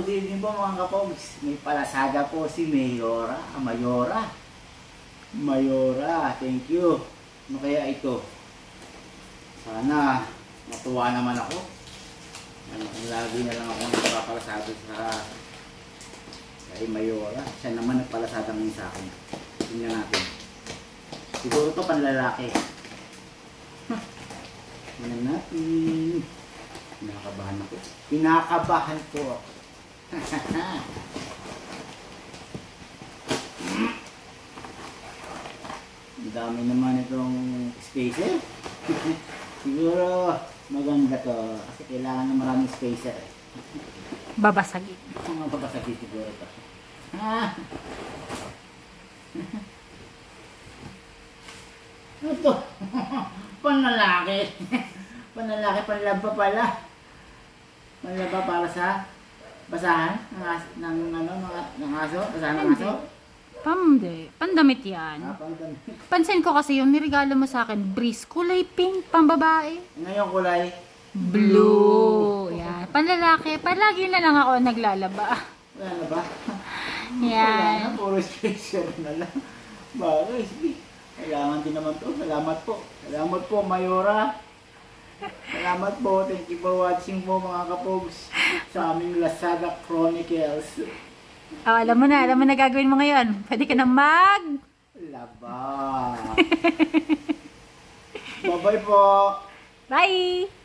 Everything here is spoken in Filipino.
good evening po mga kapogs. May palasada po si Mayora. Mayora, thank you. Ano kaya ito? Sana matuwa naman ako. Lagi na lang ako nagpapalasada sa kay Mayora. Siya naman nagpalasada ngayon sa akin. Tingnan natin. Siguro to panlalaki. Tingnan natin. Kinakabahan ako. Kinakabahan ko ako. Ang dami naman itong spacer. Siguro maganda to. Kasi kailangan ng maraming spacer. Babasagin. Mga babasagin siguro to. Ano to? Panlalaki. Panlalaki, panlaba pala. Panlaba para sa basahan ng aso? Basahan ng aso? Pandamit yan. Pandamit. Pansin ko kasi yung niregalo mo sa akin, breeze, kulay pink, pambabae. Ngayon kulay? Blue. Yan. Panlalaki, palagi na lang ako naglalaba. Wala na ba? Yan. Wala na, puro spacer na lang. Bagay, sige. Kailangan din naman to. Salamat po. Salamat po, Mayora. Salamat po. Thank you for watching po mga kapogs sa aming Lazada Chronicles. Oh, alam mo na gagawin mo ngayon. Pwede ka na Laba. Bye-bye po. Bye!